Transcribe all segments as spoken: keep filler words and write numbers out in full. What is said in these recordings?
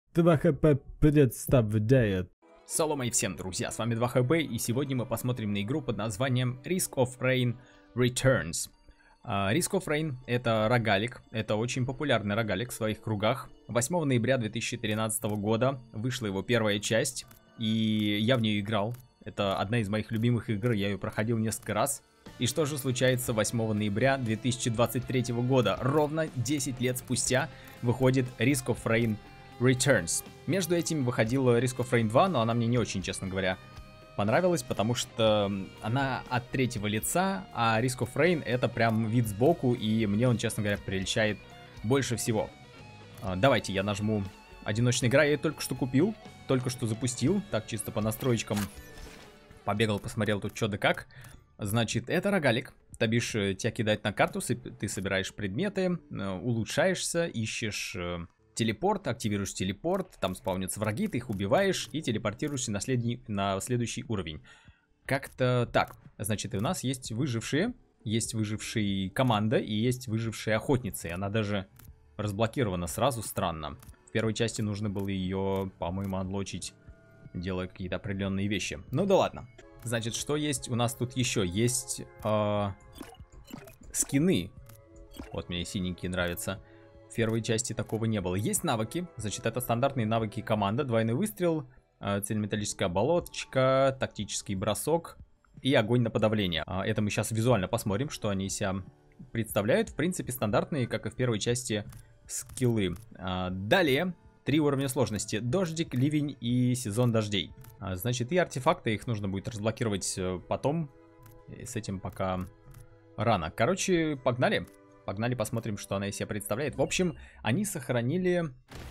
два хп представляет. Салом и всем, друзья, с вами два хп, и сегодня мы посмотрим на игру под названием Risk of Rain Returns. Uh, Risk of Rain — это рогалик, это очень популярный рогалик в своих кругах. восьмого ноября две тысячи тринадцатого года вышла его первая часть, и я в нее играл. Это одна из моих любимых игр, я ее проходил несколько раз. И что же случается восьмого ноября две тысячи двадцать третьего года? Ровно десять лет спустя выходит Risk of Rain Returns. Между этим выходила Risk of Rain два, но она мне не очень, честно говоря, понравилась, потому что она от третьего лица, а Risk of Rain — это прям вид сбоку, и мне он, честно говоря, прельщает больше всего. Давайте я нажму одиночная игра, я ее только что купил, только что запустил, так чисто по настроечкам побегал, посмотрел тут что да как. Значит, это рогалик, то бишь тебя кидает на карту, ты собираешь предметы, улучшаешься, ищешь телепорт, активируешь телепорт, там спавнятся враги, ты их убиваешь и телепортируешься на, следний, на следующий уровень. Как-то так. Значит, и у нас есть выжившие, есть выжившие команда и есть выжившие охотницы. И она даже разблокирована сразу, странно. В первой части нужно было ее, по-моему, анлочить, делая какие-то определенные вещи. Ну да ладно. Значит, что есть у нас тут еще? Есть э, скины. Вот мне синенькие нравятся. В первой части такого не было. Есть навыки. Значит, это стандартные навыки команда. Двойной выстрел, э, цельнометаллическая оболочка, тактический бросок и огонь на подавление. Э, это мы сейчас визуально посмотрим, что они из себя представляют. В принципе, стандартные, как и в первой части, скиллы. Э, далее, три уровня сложности. Дождик, ливень и сезон дождей. Э, значит, и артефакты, их нужно будет разблокировать потом. И с этим пока рано. Короче, погнали. Погнали, посмотрим, что она из себя представляет. В общем, они сохранили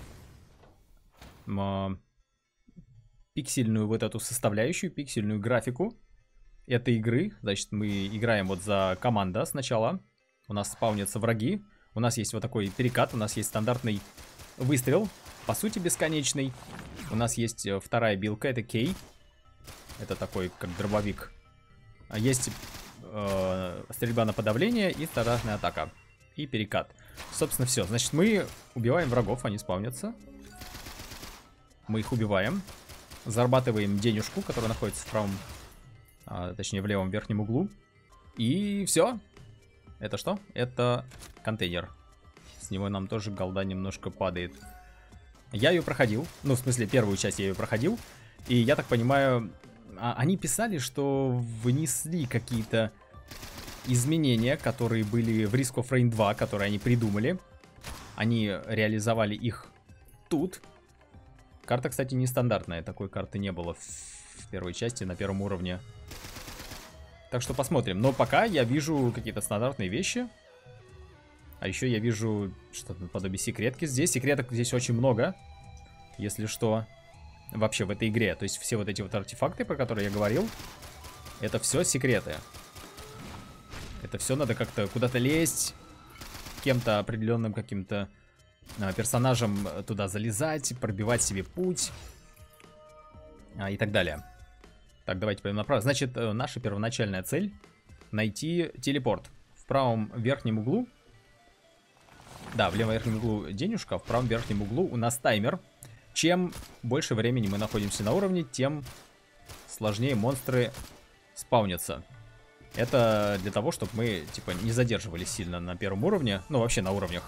э, пиксельную вот эту составляющую, пиксельную графику этой игры. Значит, мы играем вот за команда сначала. У нас спаунятся враги. У нас есть вот такой перекат. У нас есть стандартный выстрел, по сути бесконечный. У нас есть вторая билка, это Кей. Это такой, как дробовик. Есть э, стрельба на подавление и стандартная атака. И перекат. Собственно, все. Значит, мы убиваем врагов, они спавнятся. Мы их убиваем. Зарабатываем денежку, которая находится в правом, а, точнее, в левом верхнем углу. И все. Это что? Это контейнер. С него нам тоже голда немножко падает. Я ее проходил. Ну, в смысле, первую часть я ее проходил. И я так понимаю, они писали, что внесли какие-то изменения, которые были в Risk of Rain два, которые они придумали. Они реализовали их тут. Карта, кстати, нестандартная. Такой карты не было в первой части на первом уровне. Так что посмотрим. Но пока я вижу какие-то стандартные вещи. А еще я вижу что-то наподобие секретки здесь. Секреток здесь очень много. Если что, вообще в этой игре. То есть все вот эти вот артефакты, про которые я говорил, это все секреты. Это все надо как-то куда-то лезть, кем-то определенным каким-то а, персонажем туда залезать, пробивать себе путь а, и так далее. Так, давайте пойдем направо. Значит, наша первоначальная цель — найти телепорт. В правом верхнем углу, да, в левом верхнем углу денежка, в правом верхнем углу у нас таймер. Чем больше времени мы находимся на уровне, тем сложнее монстры спаунятся. Это для того, чтобы мы, типа, не задерживались сильно на первом уровне, ну, вообще на уровнях,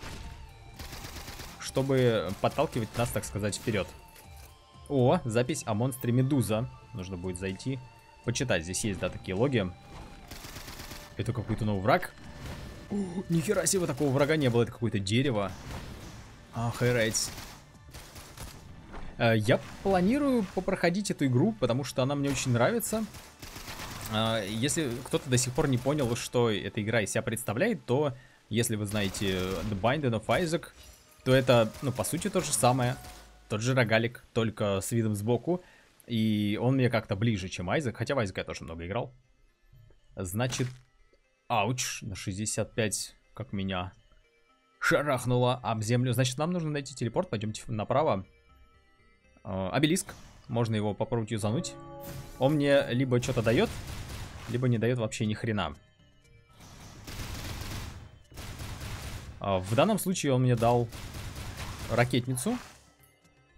чтобы подталкивать нас, так сказать, вперед. О, запись о монстре Медуза. Нужно будет зайти, почитать. Здесь есть, да, такие логи. Это какой-то новый враг. О, нихера себе, такого врага не было. Это какое-то дерево. Охереть. Я планирую попроходить эту игру, потому что она мне очень нравится. Если кто-то до сих пор не понял, что эта игра из себя представляет, то, если вы знаете The Binding of Isaac, то это, ну, по сути, то же самое. Тот же рогалик, только с видом сбоку. И он мне как-то ближе, чем Айзек. Хотя в Айзека я тоже много играл. Значит, ауч, на шестьдесят пять, как меня шарахнуло об землю. Значит, нам нужно найти телепорт. Пойдемте направо. Обелиск. Можно его попробовать юзануть. Он мне либо что-то дает, либо не дает вообще ни хрена. В данном случае он мне дал ракетницу.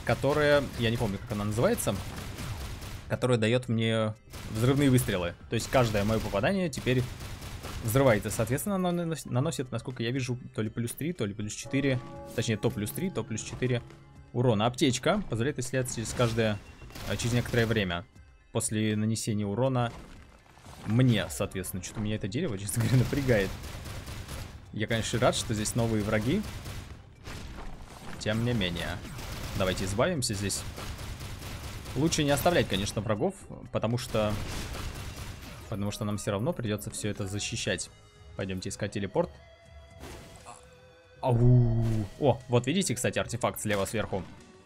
которая, я не помню, как она называется, которая дает мне взрывные выстрелы. То есть каждое мое попадание теперь взрывается. Соответственно, она наносит, насколько я вижу, то ли плюс три, то ли плюс четыре. Точнее, то плюс три, то плюс четыре урона. Аптечка позволяет исследовать через каждое, через некоторое время. После нанесения урона мне, соответственно. Что-то меня это дерево, честно говоря, напрягает. Я, конечно, рад, что здесь новые враги. Тем не менее. Давайте избавимся здесь. Лучше не оставлять, конечно, врагов, потому что... Потому что нам все равно придется все это защищать. Пойдемте искать телепорт. Ау. О, вот видите, кстати, артефакт слева сверху.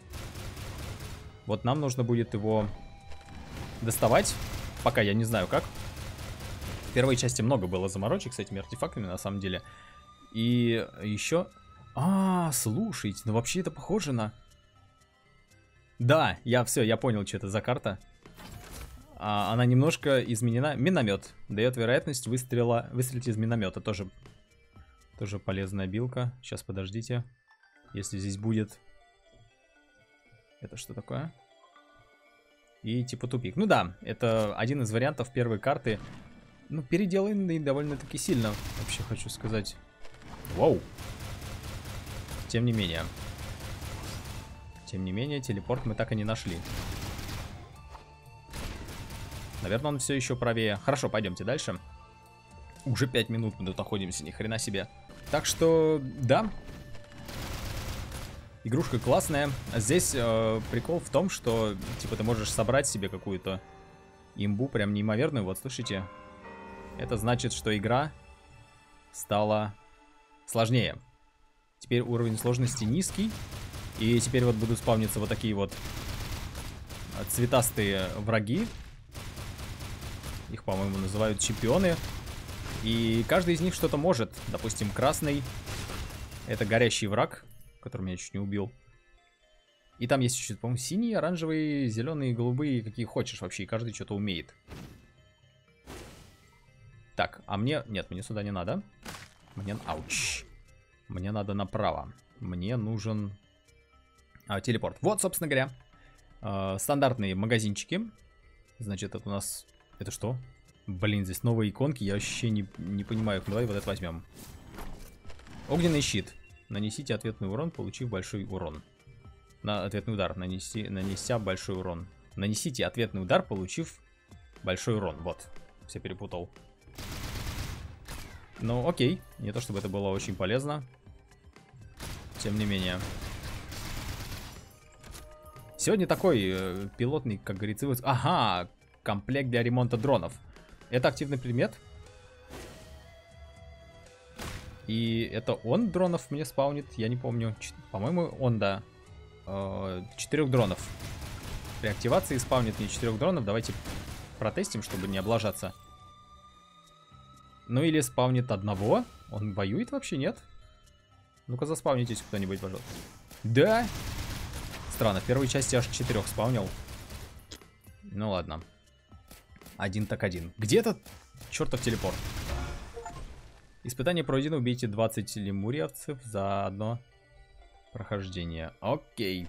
Вот нам нужно будет его доставать. Пока я не знаю как. В первой части много было заморочек с этими артефактами, на самом деле. И еще... А, слушайте, ну вообще это похоже на... Да, я все, я понял, что это за карта. А, она немножко изменена. Миномет. Дает вероятность выстрела, выстрелить из миномета. Тоже, тоже полезная билка. Сейчас, подождите. Если здесь будет... Это что такое? И типа тупик. Ну да, это один из вариантов первой карты. Ну, переделанный довольно-таки сильно, вообще хочу сказать. Вау. Тем не менее. Тем не менее, телепорт мы так и не нашли. Наверное, он все еще правее. Хорошо, пойдемте дальше. Уже пять минут мы тут находимся, ни хрена себе. Так что, да. Игрушка классная. Здесь э, прикол в том, что, типа, ты можешь собрать себе какую-то имбу прям неимоверную. Вот, слышите? Это значит, что игра стала сложнее. Теперь уровень сложности низкий. И теперь вот будут спавниться вот такие вот цветастые враги. Их, по-моему, называют чемпионы. И каждый из них что-то может. Допустим, красный — это горящий враг, который меня чуть не убил. И там есть еще, по-моему, синие, оранжевые, зеленые, голубые, какие хочешь вообще. И каждый что-то умеет. Так, а мне... Нет, мне сюда не надо. Мне... Ауч. Мне надо направо. Мне нужен... А, телепорт. Вот, собственно говоря, э, стандартные магазинчики. Значит, это у нас... Это что? Блин, здесь новые иконки, я вообще не, не понимаю. Давай вот это возьмем. Огненный щит. Нанесите ответный урон, получив большой урон. На ответный удар. Нанеси, нанеся большой урон. Нанесите ответный удар, получив большой урон. Вот. Все перепутал. Ну, окей. Не то чтобы это было очень полезно. Тем не менее. Сегодня такой э, пилотный, как говорится, выпуск. Ага, комплект для ремонта дронов. Это активный предмет. И это он дронов мне спаунит, я не помню. По-моему, он, да. Э, четырех дронов. При активации спаунит мне четырех дронов. Давайте протестим, чтобы не облажаться. Ну или спаунит одного. Он воюет вообще, нет? Ну-ка заспаунитесь кто-нибудь, пожалуйста. Да? Странно, в первой части аж четырех спаунил. Ну ладно. Один так один. Где этот чертов телепорт? Испытание пройдено. Убейте двадцать лемуриевцев за одно прохождение. Окей.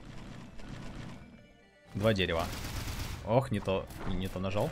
Два дерева. Ох, не то, не то нажал.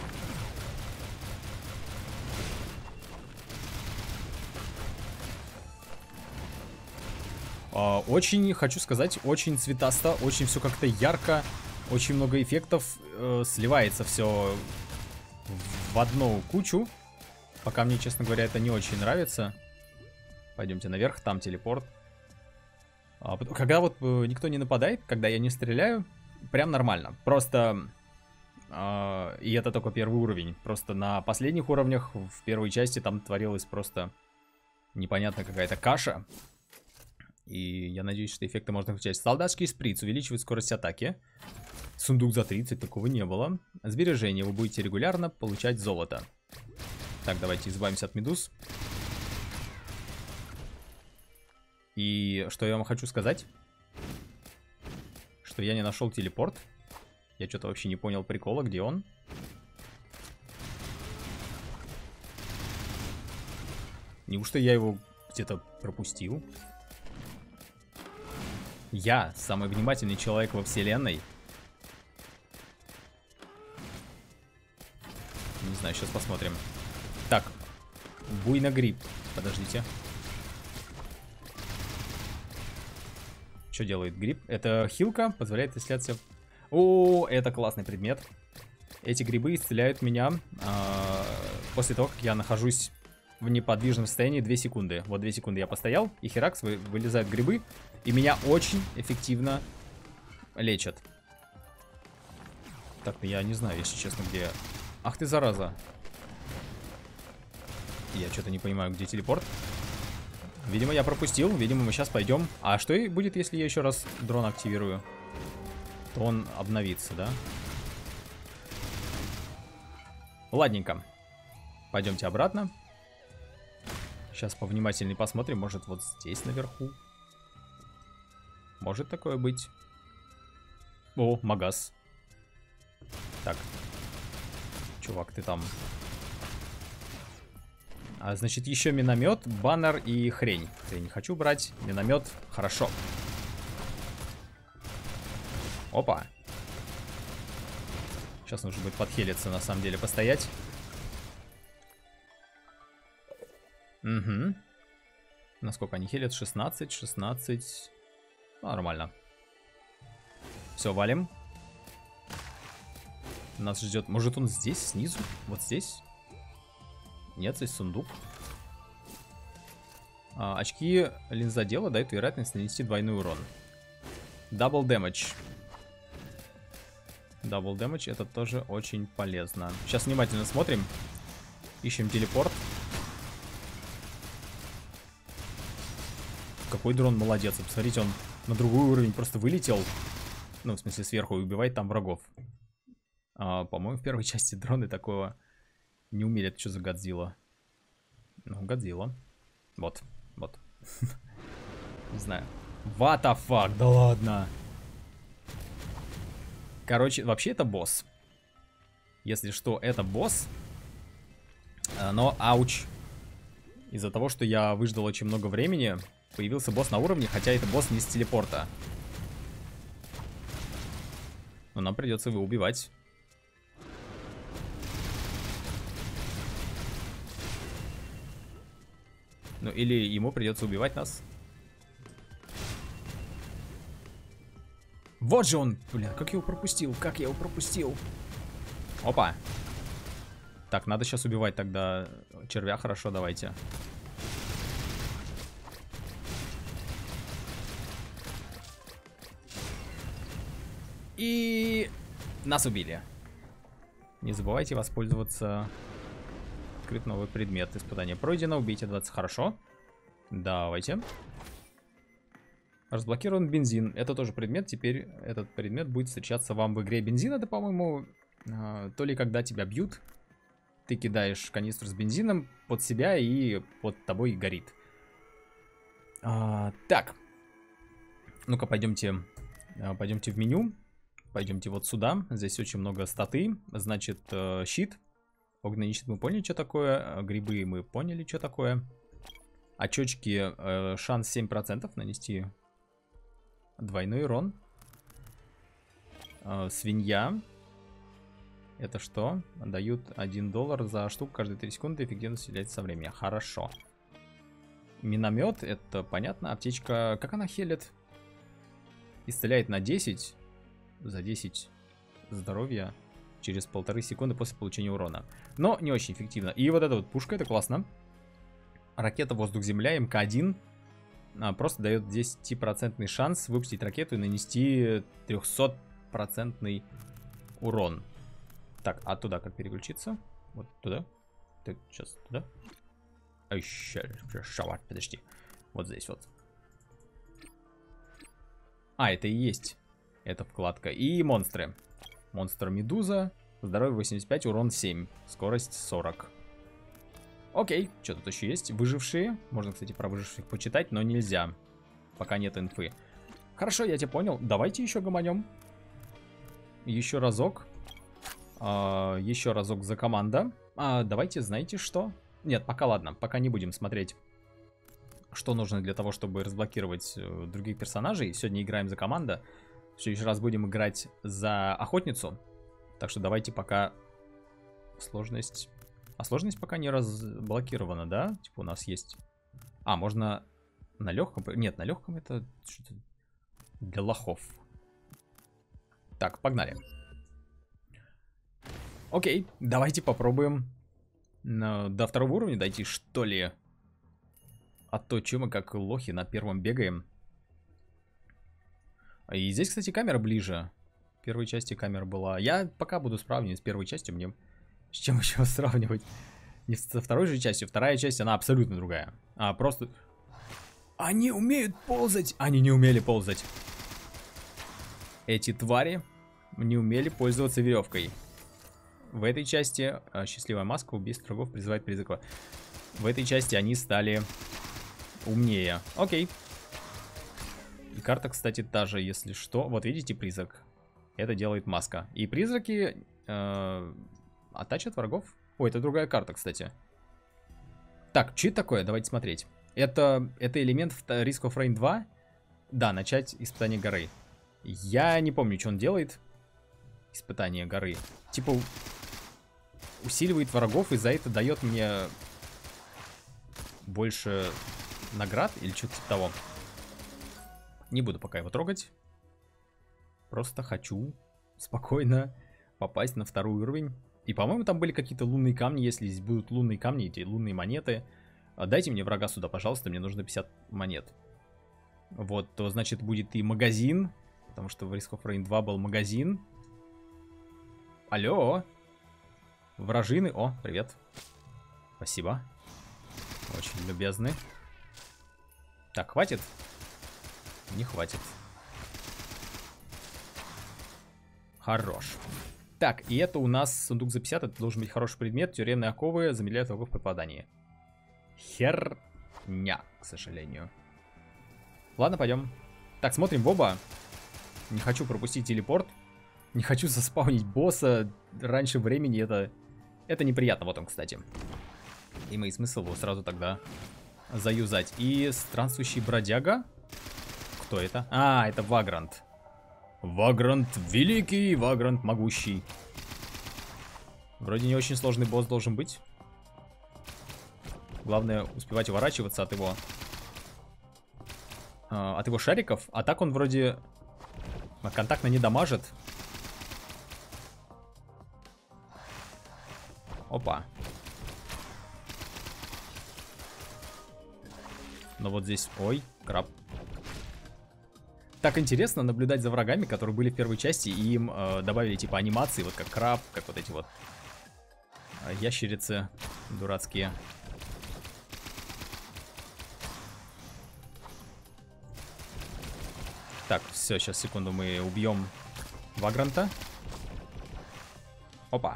Очень, хочу сказать, очень цветасто, очень все как-то ярко, очень много эффектов, э, сливается все в одну кучу. Пока мне, честно говоря, это не очень нравится. Пойдемте наверх, там телепорт. А, когда вот никто не нападает, когда я не стреляю, прям нормально. Просто, э, и это только первый уровень, просто на последних уровнях, в первой части, там творилась просто непонятная какая-то каша. И я надеюсь, что эффекты можно включать. Солдатский шприц увеличивает скорость атаки. Сундук за тридцать, такого не было. Сбережения, вы будете регулярно получать золото. Так, давайте избавимся от медуз. И что я вам хочу сказать? Что я не нашел телепорт. Я что-то вообще не понял прикола, где он. Неужто я его где-то пропустил? Я самый внимательный человек во вселенной. Не знаю, сейчас посмотрим. Так, буйногриб. Подождите. Что делает гриб? Это хилка, позволяет исцеляться. О, это классный предмет. Эти грибы исцеляют меня э, после того, как я нахожусь в неподвижном состоянии две секунды. Вот две секунды я постоял, и херакс, вы, вылезают грибы, и меня очень эффективно лечат. Так, я не знаю, если честно, где... Ах ты, зараза. Я что-то не понимаю, где телепорт. Видимо, я пропустил. Видимо, мы сейчас пойдем. А что будет, если я еще раз дрон активирую? То он обновится, да? Ладненько. Пойдемте обратно. Сейчас повнимательнее посмотрим. Может, вот здесь наверху. Может такое быть. О, магаз. Так. Чувак, ты там... А, значит, еще миномет, баннер и хрень. Я не хочу брать. Миномет, хорошо. Опа. Сейчас нужно будет подхилиться, на самом деле, постоять. Угу. Насколько они хилят? шестнадцать, шестнадцать. Нормально. Все, валим. Нас ждет... Может, он здесь, снизу? Вот здесь? Нет, здесь сундук. А, очки линзодела дают вероятность нанести двойной урон. Double damage. Double damage, это тоже очень полезно. Сейчас внимательно смотрим. Ищем телепорт. Какой дрон молодец. Посмотрите, он на другой уровень просто вылетел. Ну, в смысле, сверху, и убивает там врагов. А, по-моему, в первой части дроны такого... Не умели. Это что за Годзилла? Ну, Годзилла. Вот, вот. Не знаю. What the fuck? Да ладно. Короче, вообще это босс. Если что, это босс. Но, ауч. Из-за того, что я выждал очень много времени, появился босс на уровне, хотя это босс не с телепорта. Но нам придется его убивать. Ну, или ему придется убивать нас. Вот же он! Блин, как я его пропустил? Как я его пропустил? Опа! Так, надо сейчас убивать тогда червя. Хорошо, давайте. И... нас убили. Не забывайте воспользоваться... Открыт новый предмет. Испытание пройдено. Убейте двадцать. Хорошо. Давайте. Разблокирован бензин. Это тоже предмет. Теперь этот предмет будет встречаться вам в игре. Бензин это, по-моему, э, то ли когда тебя бьют, ты кидаешь канистру с бензином под себя и под тобой горит. А, так. Ну-ка, пойдемте, пойдемте в меню. Пойдемте вот сюда. Здесь очень много статы. Значит, э, щит. Огненный щит мы поняли, что такое. Грибы мы поняли, что такое. Очечки, э, шанс семь процентов нанести двойной урон. Э, свинья. Это что? Дают один доллар за штуку каждые три секунды. Эффективно стреляется со временем. Хорошо. Миномет, это понятно. Аптечка, как она хелит? Исцеляет на десять. За десять здоровья. Через полторы секунды после получения урона. Но не очень эффективно. И вот эта вот пушка, это классно. Ракета воздух-земля эм ка один. А, просто дает десятипроцентный шанс выпустить ракету и нанести трехсотпроцентный урон. Так, а туда как переключиться? Вот туда. Так, сейчас туда. А еще, подожди. Вот здесь вот. А, это и есть эта вкладка. И монстры. Монстр Медуза. Здоровье восемьдесят пять, урон семь. Скорость сорок. Окей, что тут еще есть? Выжившие. Можно, кстати, про выживших почитать, но нельзя. Пока нет инфы. Хорошо, я тебя понял. Давайте еще гомонем. Еще разок. А, еще разок за команда. А, давайте, знаете что? Нет, пока ладно. Пока не будем смотреть что нужно для того, чтобы разблокировать других персонажей. Сегодня играем за команда. В следующий раз будем играть за охотницу. Так что давайте пока сложность... А сложность пока не разблокирована, да? Типа у нас есть... А, можно на легком... Нет, на легком это что-то для лохов. Так, погнали. Окей, давайте попробуем до второго уровня дойти, что ли. А то, че мы как лохи на первом бегаем. И здесь, кстати, камера ближе. В первой части камера была... Я пока буду сравнивать с первой частью, мне... С чем еще сравнивать? Не со второй же частью. Вторая часть, она абсолютно другая. А, просто... Они умеют ползать! Они не умели ползать. Эти твари не умели пользоваться веревкой. В этой части... А, счастливая маска, убийство врагов, призывает призрака. В этой части они стали умнее. Окей. И карта, кстати, та же, если что. Вот видите, призрак. Это делает маска. И призраки... Э Оттачат врагов? Ой, это другая карта, кстати. Так, что это такое? Давайте смотреть. Это, это элемент Risk of Rain два. Да, начать испытание горы. Я не помню, что он делает. Испытание горы. Типа усиливает врагов, и за это дает мне больше наград или что-то типа того. Не буду пока его трогать. Просто хочу спокойно попасть на второй уровень. И, по-моему, там были какие-то лунные камни. Если здесь будут лунные камни, эти лунные монеты, дайте мне врага сюда, пожалуйста. Мне нужно пятьдесят монет. Вот, то, значит, будет и магазин. Потому что в Risk of Rain два был магазин. Алло. Вражины. О, привет. Спасибо. Очень любезны. Так, хватит? Не хватит. Хорош. Так, и это у нас сундук за пятьдесят, это должен быть хороший предмет. Тюремные оковы замедляют врагов при попадании. Херня, к сожалению. Ладно, пойдем. Так, смотрим в оба. Не хочу пропустить телепорт. Не хочу заспаунить босса раньше времени, это... Это неприятно, вот он, кстати. Имеет смысл его сразу тогда заюзать. И странствующий бродяга. Кто это? А, это Вагрант. Вагрант великий, Вагрант могущий. Вроде не очень сложный босс должен быть. Главное успевать уворачиваться от его э, от его шариков. А так он вроде контактно не дамажит. Опа. Но вот здесь... Ой, краб. Так интересно наблюдать за врагами, которые были в первой части, и им э, добавили типа анимации, вот как краб, как вот эти вот э, ящерицы дурацкие. Так, все, сейчас, секунду, мы убьем Вагранта. Опа.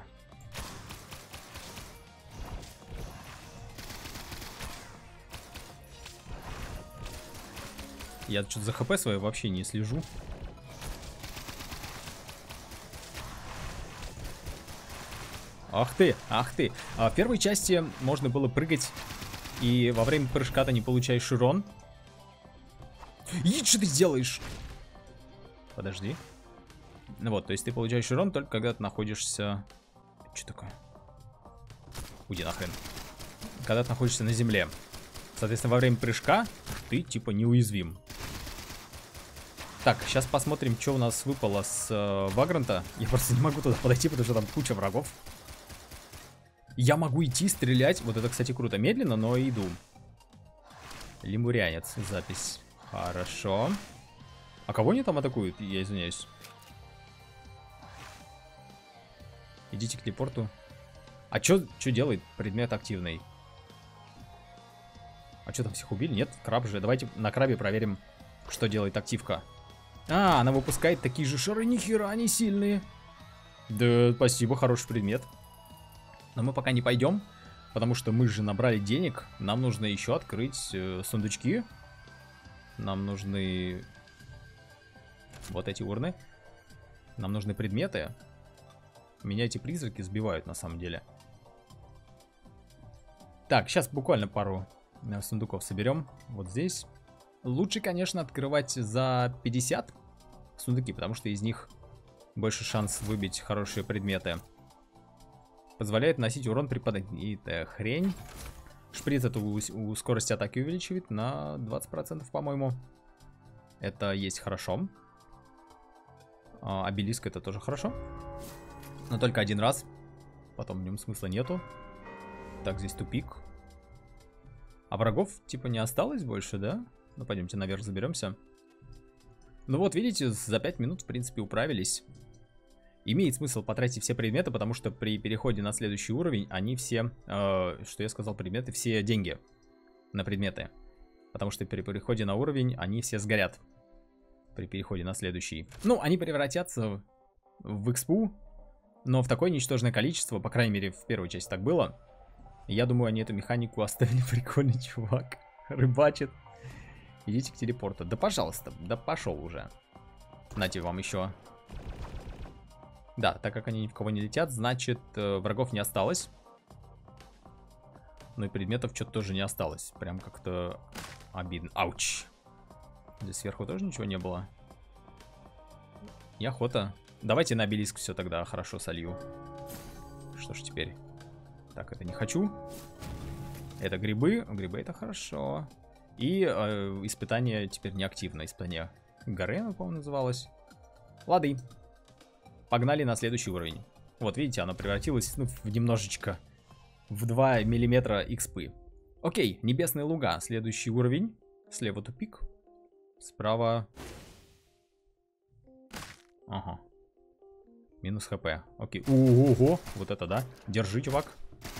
Я что-то за хп свое вообще не слежу. Ах ты, ах ты. А в первой части можно было прыгать, и во время прыжка ты не получаешь урон. И что ты делаешь? Подожди. Ну вот, то есть ты получаешь урон только когда ты находишься... Что такое? Уйди нахрен. Когда ты находишься на земле. Соответственно, во время прыжка ты типа неуязвим. Так, сейчас посмотрим, что у нас выпало с э, Вагранта. Я просто не могу туда подойти, потому что там куча врагов. Я могу идти, стрелять. Вот это, кстати, круто. Медленно, но иду. Лемурянец. Запись. Хорошо. А кого они там атакуют? Я извиняюсь. Идите к телепорту. А что делает предмет активный? А что там, всех убили? Нет, краб же. Давайте на крабе проверим, что делает активка. А, она выпускает такие же шары. Нихера они сильные. Да, спасибо, хороший предмет. Но мы пока не пойдем, потому что мы же набрали денег. Нам нужно еще открыть э, сундучки. Нам нужны вот эти урны. Нам нужны предметы. Меня эти призраки сбивают на самом деле. Так, сейчас буквально пару сундуков соберем. Вот здесь. Лучше, конечно, открывать за пятьдесят сундуки, потому что из них больше шанс выбить хорошие предметы. Позволяет наносить урон при падении. Это хрень. Шприц эту у, у скорости атаки увеличивает на двадцать процентов, по-моему. Это есть хорошо. А, обелиск это тоже хорошо. Но только один раз. Потом в нем смысла нету. Так, здесь тупик. А врагов типа не осталось больше, да? Ну, пойдемте наверх заберемся. Ну вот, видите, за пять минут, в принципе, управились. Имеет смысл потратить все предметы, потому что при переходе на следующий уровень они все, э, что я сказал, предметы, все деньги на предметы. Потому что при переходе на уровень они все сгорят. При переходе на следующий. Ну, они превратятся в экспу, но в такое ничтожное количество, по крайней мере, в первой части так было. Я думаю, они эту механику оставили. Прикольный чувак. Рыбачит. Идите к телепорту. Да пожалуйста, да пошел уже. Нате вам еще. Да, так как они ни в кого не летят, значит, э, врагов не осталось. Ну и предметов что-то тоже не осталось. Прям как-то обидно. Ауч. Здесь сверху тоже ничего не было. И охота. Давайте на обелиск все тогда хорошо солью. Что ж теперь? Так, это не хочу. Это грибы. Грибы это хорошо. И э, испытание теперь неактивно. Испытание горы, по-моему, называлось. Лады. Погнали на следующий уровень. Вот, видите, оно превратилось, ну, в немножечко, в два миллиметра экспы. Окей, небесные луга. Следующий уровень. Слева тупик. Справа... Ага. Минус хп. Окей. Ого, вот это да. Держи, чувак.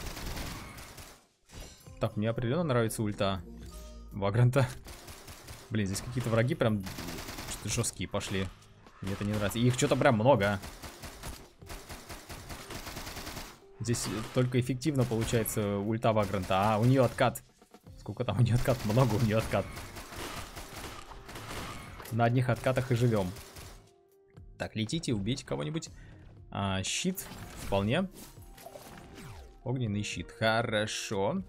Так, мне определенно нравится ульта Вагранта. Блин, здесь какие-то враги прям что-то жесткие пошли. Мне это не нравится. Их что-то прям много. Здесь только эффективно получается ульта Вагранта. А, у нее откат. Сколько там у нее откат? Много у нее откат. На одних откатах и живем. Так, летите, убейте кого-нибудь. А, щит. Вполне. Огненный щит. Хорошо.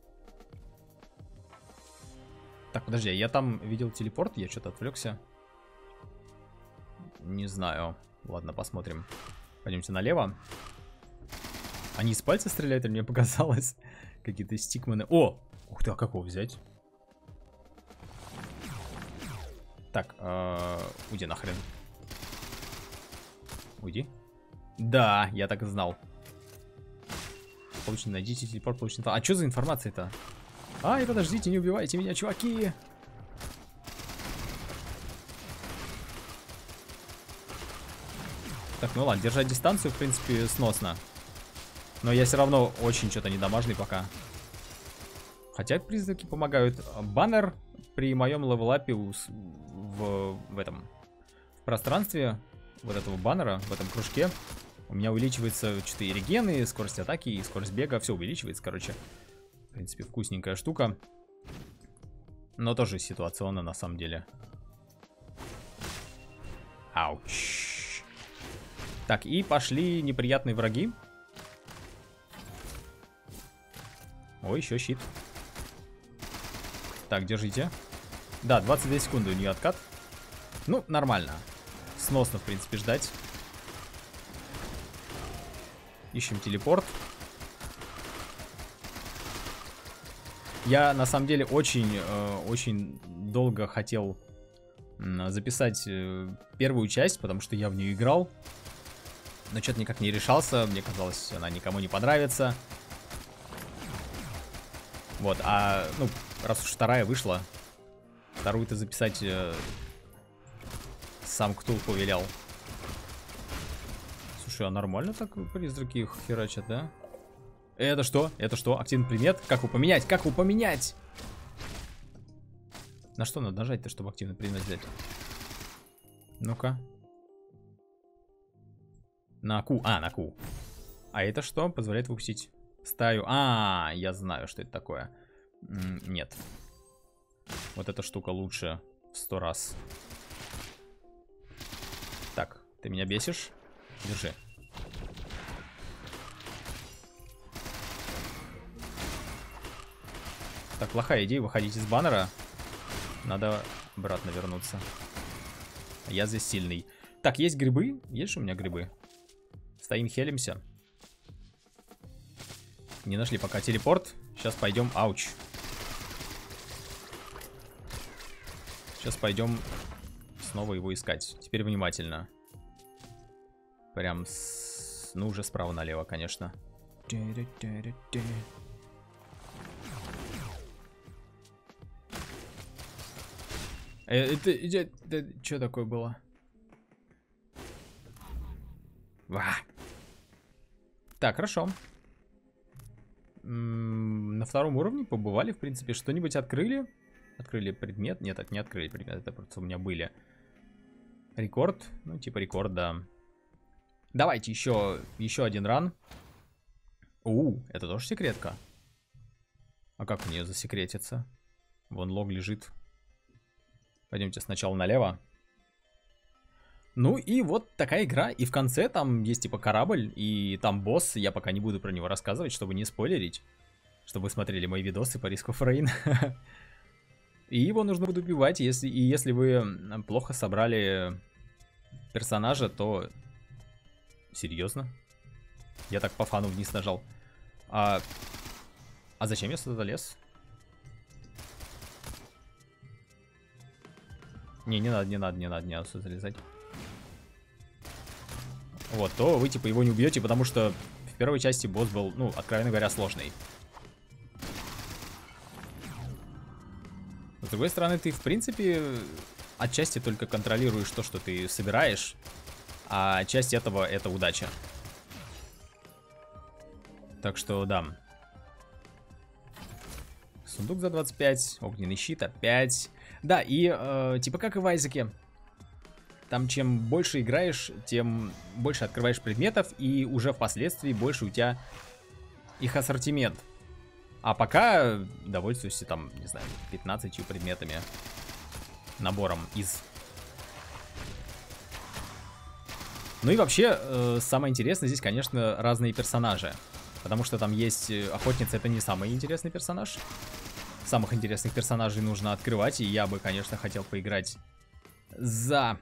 Так, подожди, я там видел телепорт, я что-то отвлекся. Не знаю. Ладно, посмотрим. Пойдемте налево. Они из пальца стреляют, или мне показалось? Какие-то стикмены. О! Ух ты, а как его взять? Так, э, уйди нахрен. Уйди. Да, я так и знал. Получено, найдите телепорт, получено. А что за информация-то? Ай, подождите, не убивайте меня, чуваки. Так, ну ладно, держать дистанцию, в принципе, сносно. Но я все равно очень что-то недамажный пока. Хотя призраки помогают. Баннер при моем левелапе в, в этом в пространстве вот этого баннера, в этом кружке, у меня увеличивается что-то и регены, скорость атаки, и скорость бега. Все увеличивается, короче. В принципе, вкусненькая штука. Но тоже ситуационно, на самом деле. Ауч. Так, и пошли неприятные враги. Ой, еще щит. Так, держите. Да, двадцать две секунды у нее откат. Ну, нормально. Сносно, в принципе, ждать. Ищем телепорт. Я, на самом деле, очень, э, очень долго хотел э, записать э, первую часть, потому что я в нее играл. Но что-то никак не решался. Мне казалось, она никому не понравится. Вот, а, ну, раз уж вторая вышла, вторую-то записать э, сам Ктулху велел. Слушай, а нормально так призраки их херачат, да? Это что? Это что? Активный предмет? Как его поменять? Как его поменять? На что надо нажать-то, чтобы активный предмет взять? Ну-ка. На Q. А, на Q. А это что? Позволяет выпустить стаю. А, я знаю, что это такое. М -м, нет. Вот эта штука лучше в сто раз. Так, ты меня бесишь? Держи. Так, плохая идея выходить из баннера. Надо обратно вернуться. Я здесь сильный. Так, есть грибы? Есть же у меня грибы? Стоим, хелимся. Не нашли пока телепорт. Сейчас пойдем. Ауч. Сейчас пойдем снова его искать. Теперь внимательно. Прям с... Ну, уже справа налево, конечно. Это, это, это что такое было? Ва. Так, хорошо. М-м, на втором уровне побывали, в принципе, что-нибудь открыли? Открыли предмет? Нет, это не открыли предмет, это просто у меня были. Рекорд, ну типа рекорд, да. Давайте еще, еще один ран. У, это тоже секретка. А как у нее засекретиться? Вон лог лежит. Пойдемте сначала налево. Ну и вот такая игра. И в конце там есть типа корабль, и там босс. Я пока не буду про него рассказывать, чтобы не спойлерить. Чтобы вы смотрели мои видосы по Risk of Rain. И его нужно будет убивать. Если, и если вы плохо собрали персонажа, то... Серьезно? Я так по фану вниз нажал. А, а зачем я сюда залез? Не, не надо, не надо, не надо, не надо сюда залезать. Вот, то вы типа его не убьете, потому что в первой части босс был, ну, откровенно говоря, сложный. С другой стороны, ты, в принципе, отчасти только контролируешь то, что ты собираешь, а часть этого — это удача. Так что, да. Сундук за двадцать пять, огненный щит опять. Да, и э, типа как и в Айзеке. Там чем больше играешь, тем больше открываешь предметов, и уже впоследствии больше у тебя их ассортимент. А пока довольствуешься там, не знаю, пятнадцатью предметами. Набором из... Ну и вообще, э, самое интересное здесь, конечно, разные персонажи. Потому что там есть охотница, это не самый интересный персонаж. Самых интересных персонажей нужно открывать, и я бы, конечно, хотел поиграть за...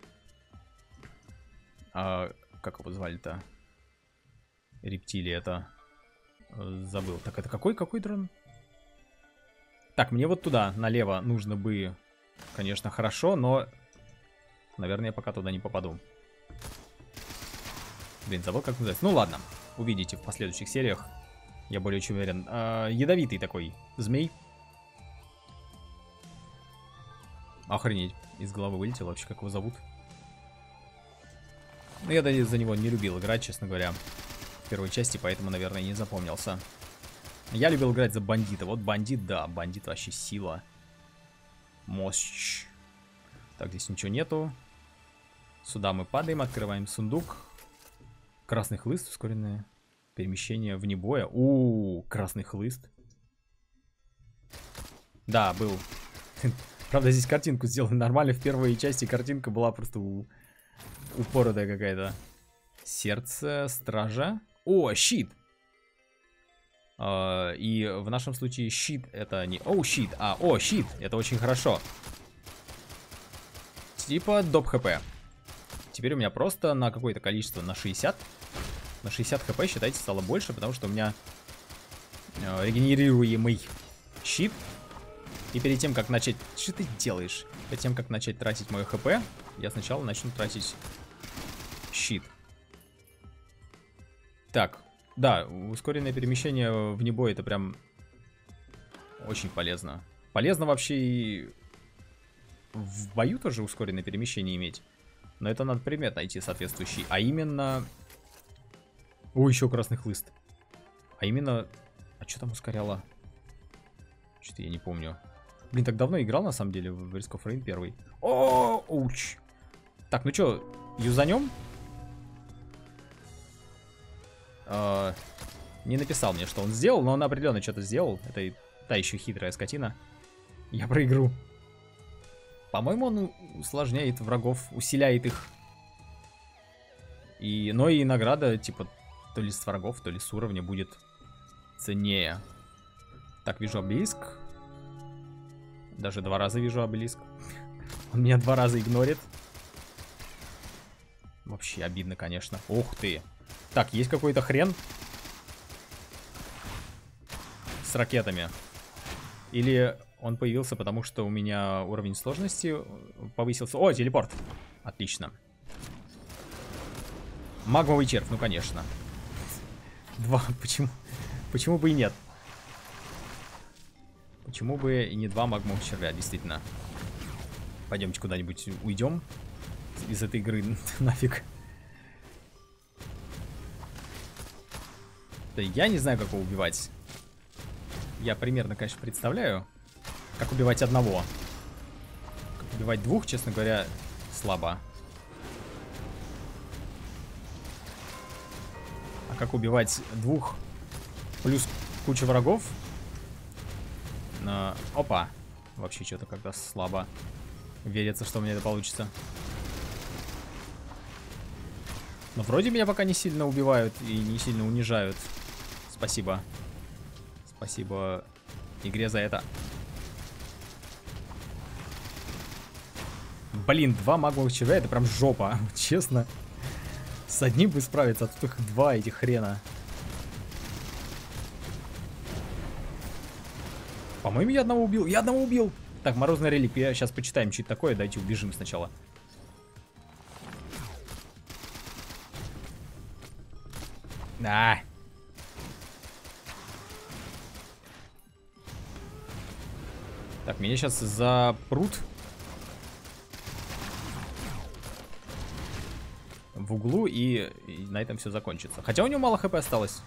А, как его звали-то? Рептилия это... Забыл. Так, это какой, какой дрон? Так, мне вот туда, налево, нужно бы, конечно, хорошо, но, наверное, я пока туда не попаду. Блин, забыл, как называется. Ну ладно, увидите в последующих сериях. Я более чем уверен. А, ядовитый такой змей. Охренеть, из головы вылетел вообще, как его зовут. Ну, я за него не любил играть, честно говоря, в первой части, поэтому, наверное, не запомнился. Я любил играть за бандита. Вот бандит, да, бандит вообще сила. Мощь. Так, здесь ничего нету. Сюда мы падаем, открываем сундук. Красный хлыст, ускоренное перемещение вне боя. У-у-у, красный хлыст. Да, был. Правда, здесь картинку сделали нормально. В первой части картинка была просто у... упоротая какая-то. Сердце стража. О, щит. Uh, и в нашем случае щит это не оу, щит, а о, щит. Это очень хорошо. Типа доп хп. Теперь у меня просто на какое-то количество, на шестьдесят. На шестьдесят хп, считайте, стало больше, потому что у меня uh, регенерируемый щит. И перед тем, как начать... Что ты делаешь? Перед тем, как начать тратить мое хп, я сначала начну тратить щит. Так. Да, ускоренное перемещение вне боя — это прям очень полезно. Полезно вообще и в бою тоже ускоренное перемещение иметь. Но это надо предмет найти соответствующий. А именно... О, еще красный хлыст. А именно... А что там ускоряло? Что-то я не помню. Блин, так давно играл, на самом деле, в Risk of Rain первый. О, уч. Так, ну что, юзанем? Uh, не написал мне, что он сделал, но он определенно что-то сделал. Это та еще хитрая скотина. Я проигру. По-моему, он усложняет врагов, усиляет их. И, но и награда, типа, то ли с врагов, то ли с уровня будет ценнее. Так, вижу обелиск. Даже два раза вижу обелиск. Он меня два раза игнорит. Вообще обидно, конечно. Ух ты. Так, есть какой-то хрен с ракетами. Или он появился, потому что у меня уровень сложности повысился. О, телепорт. Отлично. Магмовый червь, ну конечно. Два, почему? Почему бы и нет? Почему бы и не два магмовых червя, действительно. Пойдемте куда-нибудь уйдем из этой игры нафиг. Да я не знаю, как его убивать. Я примерно, конечно, представляю, как убивать одного. Как убивать двух, честно говоря, слабо. А как убивать двух плюс кучу врагов? Но... Опа. Вообще что-то как-то слабо верится, что у меня это получится. Но вроде меня пока не сильно убивают и не сильно унижают. Спасибо. Спасибо игре за это. Блин, два магмовых червя, это прям жопа. Честно. С одним бы справиться, а тут их два этих хрена. По-моему, я одного убил. Я одного убил. Так, морозная реликвия. Сейчас почитаем, что это такое. Дайте убежим сначала. А. Так, меня сейчас запрут в углу, и, и на этом все закончится. Хотя у него мало хп осталось.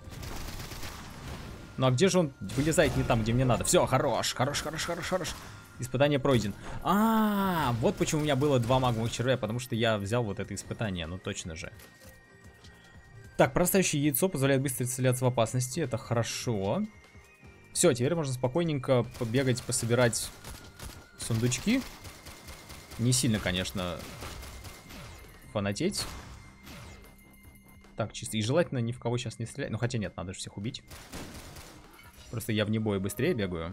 Ну а где же он вылезает не там, где мне надо? Все, хорош, хорош, хорош, хорош, хорош. Испытание пройден. А, -а, а, вот почему у меня было два магмовых червя, потому что я взял вот это испытание, ну точно же. Так, простающее яйцо позволяет быстро исцеляться в опасности, это хорошо. Все, теперь можно спокойненько побегать, пособирать сундучки. Не сильно, конечно, фанатеть. Так, чисто. И желательно ни в кого сейчас не стрелять. Ну, хотя нет, надо же всех убить. Просто я вне боя быстрее бегаю.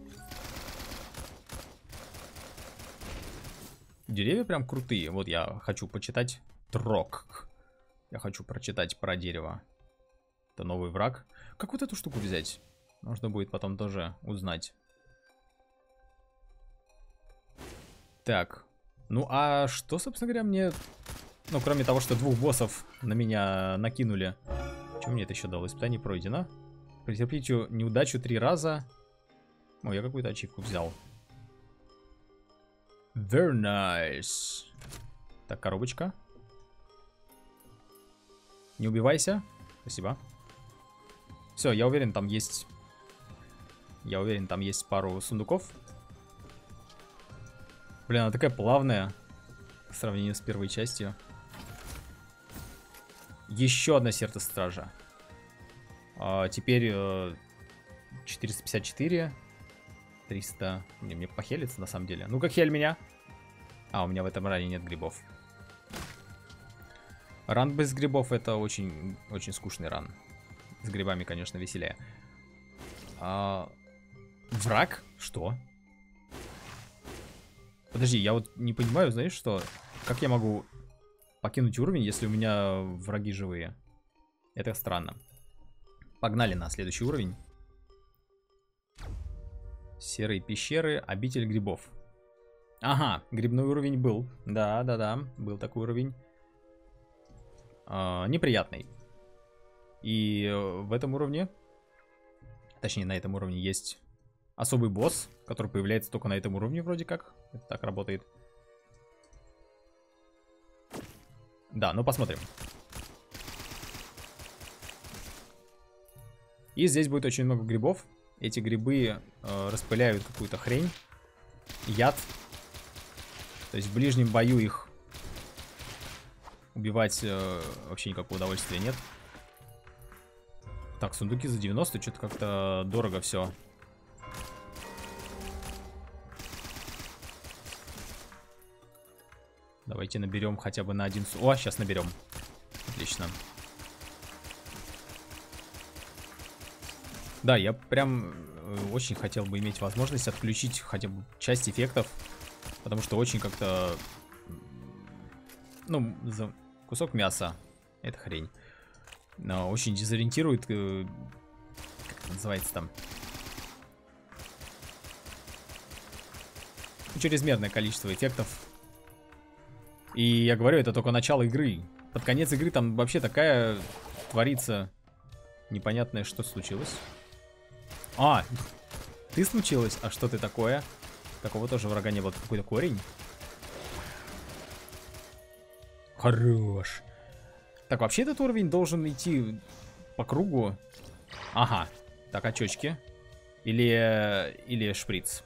Деревья прям крутые. Вот я хочу почитать Трок. Я хочу прочитать про дерево. Это новый враг. Как вот эту штуку взять? Можно будет потом тоже узнать. Так. Ну, а что, собственно говоря, мне... Ну, кроме того, что двух боссов на меня накинули. Что мне это еще дало? Испытание пройдено. Претерпите неудачу три раза. О, я какую-то ачивку взял. Very nice. Так, коробочка. Не убивайся. Спасибо. Все, я уверен, там есть... Я уверен, там есть пару сундуков. Блин, она такая плавная в сравнении с первой частью. Еще одна сердце стража. А, теперь э, четыреста пятьдесят четыре. триста. Мне, мне похелится на самом деле. Ну-ка, хель меня. А, у меня в этом ране нет грибов. Ран без грибов это очень, очень скучный ран. С грибами, конечно, веселее. А, враг? Что? Подожди, я вот не понимаю, знаешь что? Как я могу покинуть уровень, если у меня враги живые? Это странно. Погнали на следующий уровень. Серые пещеры, обитель грибов. Ага, грибной уровень был. Да, да, да, был такой уровень. А, неприятный. И в этом уровне, точнее на этом уровне есть особый босс, который появляется только на этом уровне вроде как. Это так работает. Да, ну посмотрим. И здесь будет очень много грибов. Эти грибы э, распыляют какую-то хрень. Яд. То есть в ближнем бою их убивать э, вообще никакого удовольствия нет. Так, сундуки за девяносто. Что-то как-то дорого все. Давайте наберем хотя бы на один... О, сейчас наберем. Отлично. Да, я прям очень хотел бы иметь возможность отключить хотя бы часть эффектов, потому что очень как-то, ну, за кусок мяса, это хрень, но очень дезориентирует, как это называется там, чрезмерное количество эффектов. И я говорю, это только начало игры. Под конец игры там вообще такая творится непонятное, что случилось. А, ты случилось? А что ты такое? Такого тоже врага не было. Какой-то корень. Хорош. Так, вообще этот уровень должен идти по кругу. Ага. Так, очечки. Или, или шприц.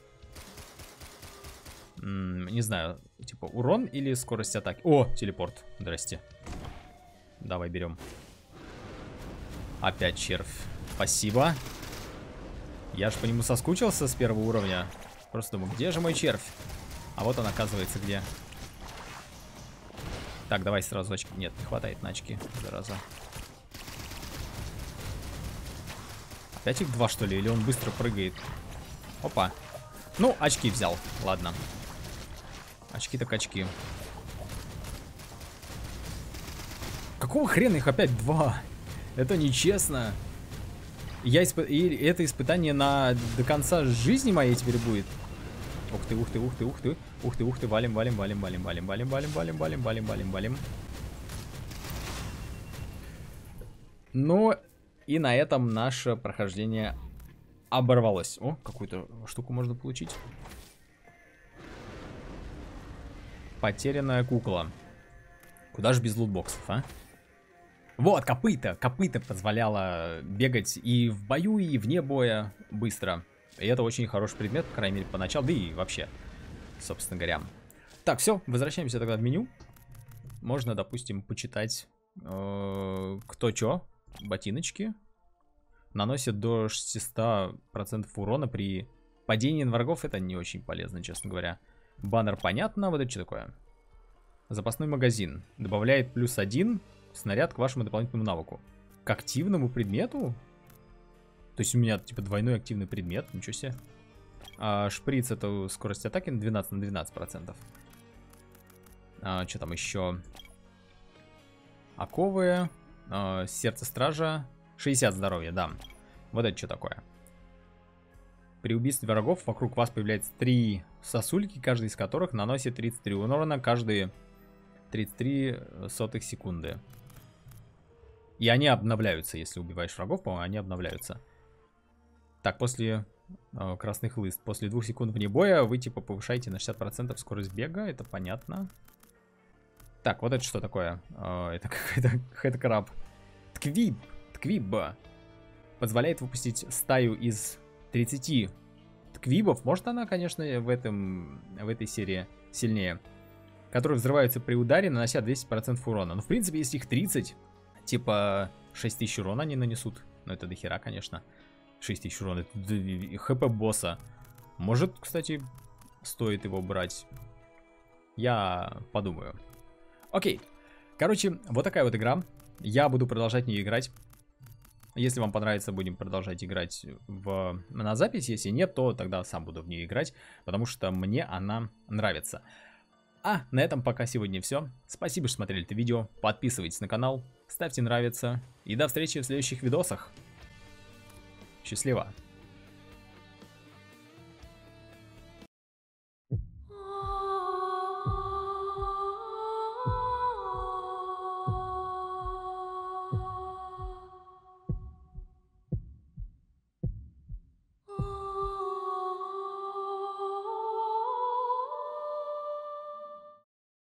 М-м, не знаю, типа урон или скорость атаки. О, телепорт. Здрасте. Давай берем. Опять червь. Спасибо. Я ж по нему соскучился с первого уровня. Просто думаю, где же мой червь? А вот он, оказывается, где. Так, давай сразу очки. Нет, не хватает на очки. Зараза. Опять их два, что ли? Или он быстро прыгает? Опа. Ну, очки взял. Ладно. Очки так очки. Какого хрена их опять два? Это нечестно. Я исп... И это испытание на до конца жизни моей теперь будет. Ух ты, ух ты, ух ты, ух ты. Ух ты, ух ты, валим, валим, валим, валим, валим, валим, валим, валим, валим, валим, валим, валим. Ну, и на этом наше прохождение оборвалось. О, какую-то штуку можно получить. Потерянная кукла. Куда же без лутбоксов, а? Вот, копыта. Копыта позволяла бегать и в бою, и вне боя быстро. И это очень хороший предмет, по крайней мере, поначалу. Да и вообще, собственно говоря. Так, все, возвращаемся тогда в меню. Можно, допустим, почитать, э, кто чё. Ботиночки. Наносят до шестисот процентов урона при падении на врагов. Это не очень полезно, честно говоря. Баннер понятно. Вот это что такое? Запасной магазин. Добавляет плюс один снаряд к вашему дополнительному навыку. К активному предмету? То есть у меня типа двойной активный предмет. Ничего себе. А, шприц — это скорость атаки на двенадцать на двенадцать процентов. А, что там еще? Оковы. А, сердце стража. шестьдесят здоровья, да. Вот это что такое? При убийстве врагов вокруг вас появляется три сосульки, каждый из которых наносит тридцать три урона каждые тридцать три сотых секунды. И они обновляются, если убиваешь врагов, по-моему, они обновляются. Так, после э, красных хлыст. После двух секунд вне боя вы типа повышаете на шестьдесят процентов скорость бега, это понятно. Так, вот это что такое? Э, это какой-то какой-то краб. Тквиб. Тквибба. Позволяет выпустить стаю из тридцати тквибов. Может, она, конечно, в, этом, в этой серии сильнее. Которые взрываются при ударе, нанося двести процентов урона. Ну, в принципе, если их тридцать, типа шесть тысяч урона они нанесут. Ну, это дохера, конечно. шесть тысяч урона. Это хп босса. Может, кстати, стоит его брать. Я подумаю. Окей. Короче, вот такая вот игра. Я буду продолжать в нее играть. Если вам понравится, будем продолжать играть в... на запись. Если нет, то тогда сам буду в нее играть. Потому что мне она нравится. А на этом пока сегодня все. Спасибо, что смотрели это видео. Подписывайтесь на канал, ставьте нравится. И до встречи в следующих видосах. Счастливо.